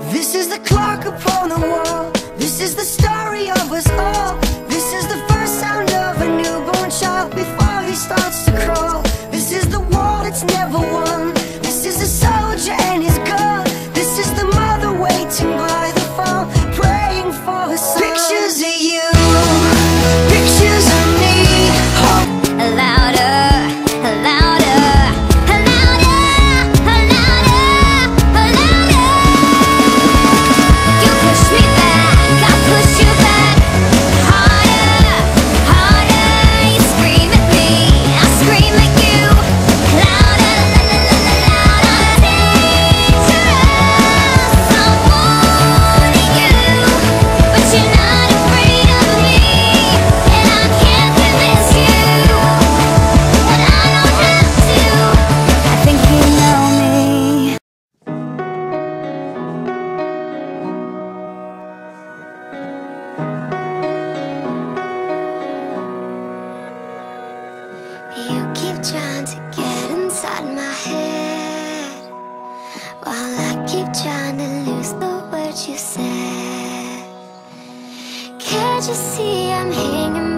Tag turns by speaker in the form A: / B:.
A: This is the clock upon the wall. This is the story of us all. This is the first sound of a newborn child before he starts to crawl. This is the war that's never won. This is a soldier and his gun. This is the mother waiting by the phone, praying for her son. Pictures of you, pictures of me. Oh. Louder, louder, louder, louder, louder. You push me back, I push you back. Harder, harder. You scream at me, I scream at you. Louder, louder, dangerous. I'm warning you, but you're not afraid of me, and I can't convince you that I don't have to. I think you know me. You keep trying to get inside my head, while I keep trying to lose the words you said. Can't you see I'm hanging